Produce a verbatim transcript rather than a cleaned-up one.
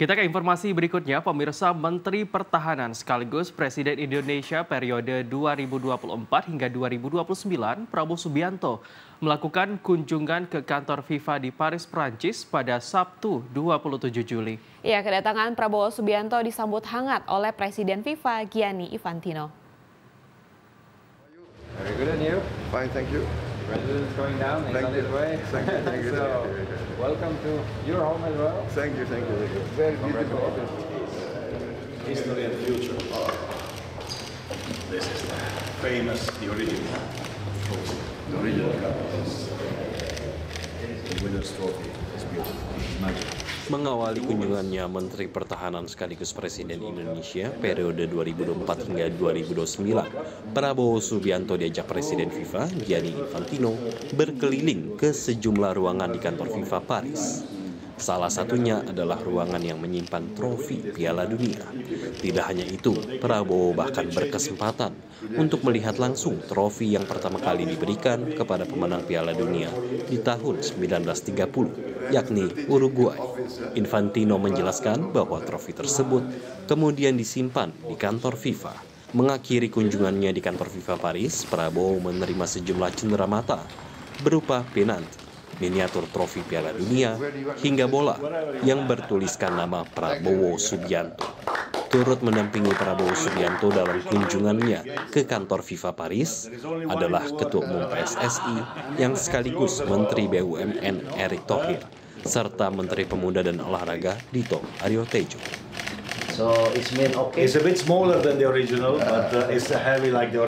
Kita ke informasi berikutnya, pemirsa. Menteri Pertahanan sekaligus Presiden Indonesia periode dua ribu dua puluh empat hingga dua ribu dua puluh sembilan, Prabowo Subianto, melakukan kunjungan ke kantor FIFA di Paris, Prancis pada Sabtu dua puluh tujuh Juli. Ya, kedatangan Prabowo Subianto disambut hangat oleh Presiden FIFA Gianni Infantino. Very good, and you? Fine, thank you. President's going down, he's Thank on you. his way. Thank you, thank you, So, thank you, thank you. welcome to your home as well. Thank you, thank you. Thank you. Very beautiful office. History and future. This is the famous, the original trophy. The original cup is the winner's trophy. It's beautiful. It's magic. Mengawali kunjungannya, Menteri Pertahanan sekaligus Presiden Indonesia periode dua ribu dua puluh empat hingga dua ribu dua puluh sembilan, Prabowo Subianto diajak Presiden FIFA Gianni Infantino berkeliling ke sejumlah ruangan di kantor FIFA Paris. Salah satunya adalah ruangan yang menyimpan trofi Piala Dunia. Tidak hanya itu, Prabowo bahkan berkesempatan untuk melihat langsung trofi yang pertama kali diberikan kepada pemenang Piala Dunia di tahun seribu sembilan ratus tiga puluh, yakni Uruguay. Infantino menjelaskan bahwa trofi tersebut kemudian disimpan di kantor FIFA. Mengakhiri kunjungannya di kantor FIFA Paris, Prabowo menerima sejumlah cenderamata berupa penalti, miniatur trofi Piala Dunia, hingga bola yang bertuliskan nama Prabowo Subianto. Turut mendampingi Prabowo Subianto dalam kunjungannya ke kantor FIFA Paris adalah Ketua Umum P S S I yang sekaligus Menteri B U M N Erick Thohir, serta Menteri Pemuda dan Olahraga Dito Aryo Tejo. So it's been okay. It's a bit smaller than the original, but uh, it's heavy like the